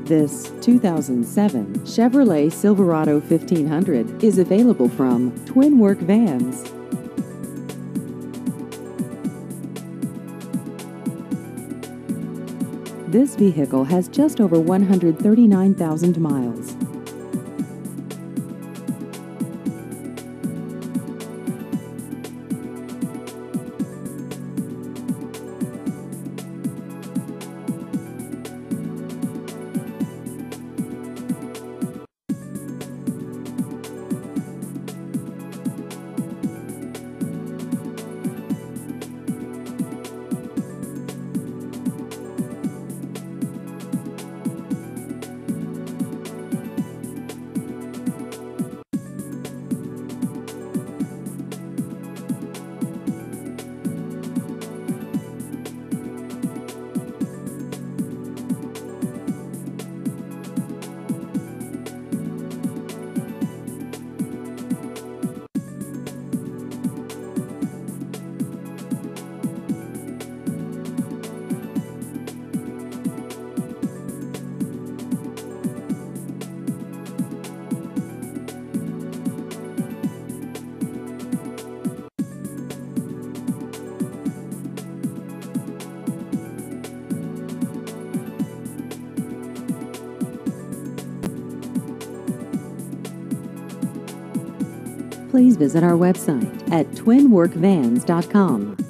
This 2007 Chevrolet Silverado 1500 is available from Twin Work Vans. This vehicle has just over 139,000 miles. Please visit our website at twinworkvans.com.